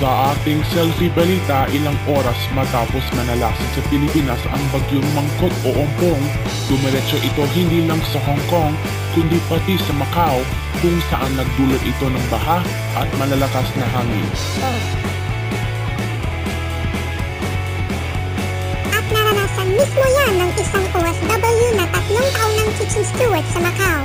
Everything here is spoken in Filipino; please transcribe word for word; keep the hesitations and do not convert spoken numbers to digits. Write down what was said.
Sa ating selfie balita, ilang oras matapos manalasan sa Pilipinas ang bagyong Mangkhut o Ompong, dumiretso ito hindi lang sa Hong Kong, kundi pati sa Macau, kung saan nagdulot ito ng baha at malalakas na hangin. At naranasan mismo yan ng isang O F W na tatlong taon ng kitchen steward sa Macau.